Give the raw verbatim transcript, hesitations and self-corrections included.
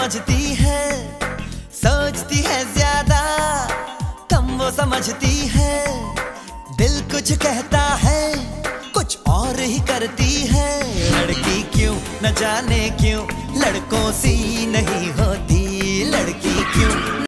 समझती है, सोचती है ज्यादा, कम वो समझती है। दिल कुछ कहता है, कुछ और ही करती है। लड़की क्यों न जाने क्यों लड़कों सी नहीं होती, लड़की क्यों